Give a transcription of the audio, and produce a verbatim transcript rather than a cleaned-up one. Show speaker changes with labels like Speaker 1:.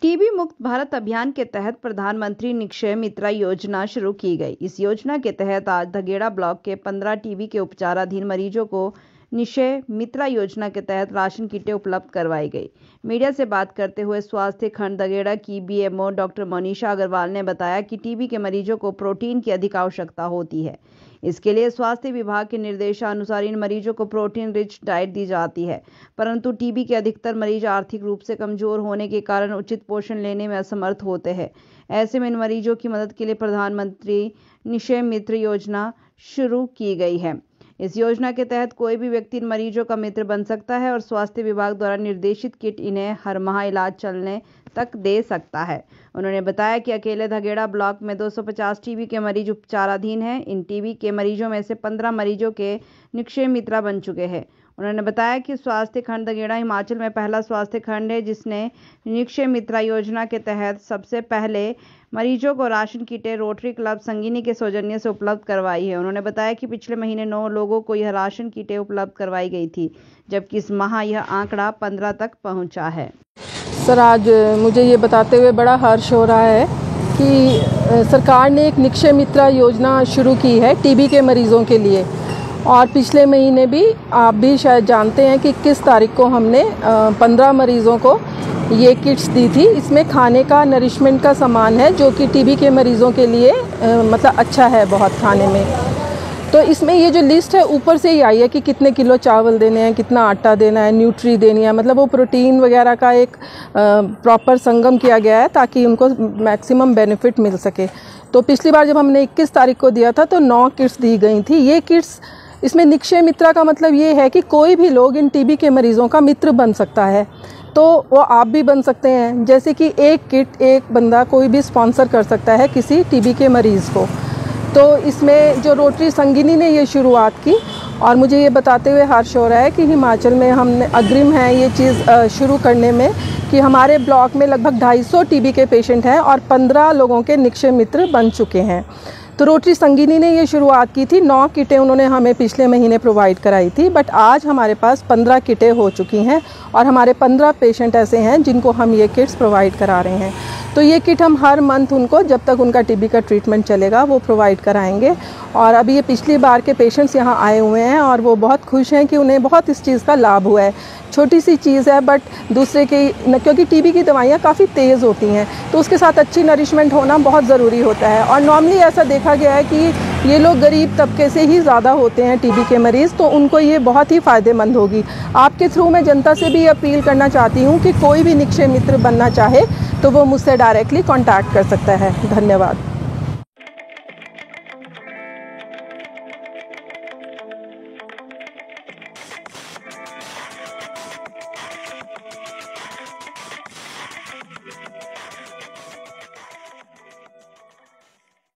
Speaker 1: TB मुक्त भारत अभियान के तहत प्रधानमंत्री निक्षय मित्रा योजना शुरू की गई। इस योजना के तहत आज धगेड़ा ब्लॉक के पंद्रह टीबी के उपचाराधीन मरीजों को निक्षय मित्रा योजना के तहत राशन किटें उपलब्ध करवाई गई। मीडिया से बात करते हुए स्वास्थ्य खंड धगेड़ा की बीएमओ डॉक्टर मनीषा अग्रवाल ने बताया कि टीबी के मरीजों को प्रोटीन की अधिक आवश्यकता होती है। इसके लिए स्वास्थ्य विभाग के निर्देशानुसार इन मरीजों को प्रोटीन रिच डाइट दी जाती है, परंतु टीबी के अधिकतर मरीज आर्थिक रूप से कमजोर होने के कारण उचित पोषण लेने में असमर्थ होते हैं। ऐसे में इन मरीजों की मदद के लिए प्रधानमंत्री निक्षय मित्र योजना शुरू की गई है। इस योजना के तहत कोई भी व्यक्ति इन मरीजों का मित्र बन सकता है और स्वास्थ्य विभाग द्वारा निर्देशित किट इन्हें हर माह इलाज चलने तक दे सकता है। उन्होंने बताया कि अकेले धगेड़ा ब्लॉक में दो सौ पचास टीबी के मरीज उपचाराधीन हैं। इन टीबी के मरीजों में से पंद्रह मरीजों के निक्षय मित्रा बन चुके हैं। उन्होंने बताया कि स्वास्थ्य खंड धगेड़ा हिमाचल में पहला स्वास्थ्य खंड है जिसने निक्षय मित्रा योजना के तहत सबसे पहले मरीजों को राशन किटें रोटरी क्लब संगिनी के सौजन्य से उपलब्ध करवाई है। उन्होंने बताया कि पिछले महीने नौ लोगों को यह राशन किटें उपलब्ध करवाई गई थी, जबकि इस माह यह आंकड़ा पंद्रह तक पहुंचा है।
Speaker 2: सर, आज मुझे ये बताते हुए बड़ा हर्ष हो रहा है कि सरकार ने एक निक्षय मित्रा योजना शुरू की है टीबी के मरीज़ों के लिए। और पिछले महीने भी आप भी शायद जानते हैं कि इक्कीस तारीख को हमने पंद्रह मरीज़ों को ये किट्स दी थी। इसमें खाने का नरिशमेंट का सामान है जो कि टीबी के मरीज़ों के लिए मतलब अच्छा है बहुत खाने में। तो इसमें ये जो लिस्ट है ऊपर से ही आई है कि कितने किलो चावल देने हैं, कितना आटा देना है, न्यूट्री देनी है, मतलब वो प्रोटीन वगैरह का एक प्रॉपर संगम किया गया है ताकि उनको मैक्सिमम बेनिफिट मिल सके। तो पिछली बार जब हमने इक्कीस तारीख को दिया था तो नौ किट्स दी गई थी। ये किट्स इसमें निक्षय मित्रा का मतलब ये है कि कोई भी लोग इन टीबी के मरीज़ों का मित्र बन सकता है। तो वो आप भी बन सकते हैं, जैसे कि एक किट एक बंदा कोई भी स्पॉन्सर कर सकता है किसी टीबी के मरीज़ को। तो इसमें जो रोटरी संगिनी ने ये शुरुआत की और मुझे ये बताते हुए हर्ष हो रहा है कि हिमाचल में हमने अग्रिम है ये चीज़ शुरू करने में कि हमारे ब्लॉक में लगभग ढाई सौ टीबी के पेशेंट हैं और पंद्रह लोगों के निक्षय मित्र बन चुके हैं। तो रोटरी संगिनी ने ये शुरुआत की थी, नौ किटें उन्होंने हमें पिछले महीने प्रोवाइड कराई थी, बट आज हमारे पास पंद्रह किटें हो चुकी हैं और हमारे पंद्रह पेशेंट ऐसे हैं जिनको हम ये किट्स प्रोवाइड करा रहे हैं। तो ये किट हम हर मंथ उनको जब तक उनका टीबी का ट्रीटमेंट चलेगा वो प्रोवाइड कराएंगे। और अभी ये पिछली बार के पेशेंट्स यहाँ आए हुए हैं और वो बहुत खुश हैं कि उन्हें बहुत इस चीज़ का लाभ हुआ है। छोटी सी चीज़ है बट दूसरे के, क्योंकि टीबी की दवाइयाँ काफ़ी तेज़ होती हैं तो उसके साथ अच्छी नरिशमेंट होना बहुत ज़रूरी होता है। और नॉर्मली ऐसा देखा गया है कि ये लोग गरीब तबके से ही ज़्यादा होते हैं टीबी के मरीज़, तो उनको ये बहुत ही फ़ायदेमंद होगी। आपके थ्रू मैं जनता से भी अपील करना चाहती हूँ कि कोई भी निक्षय मित्र बनना चाहे तो वो मुझसे डायरेक्टली कॉन्टैक्ट कर सकता है। धन्यवाद।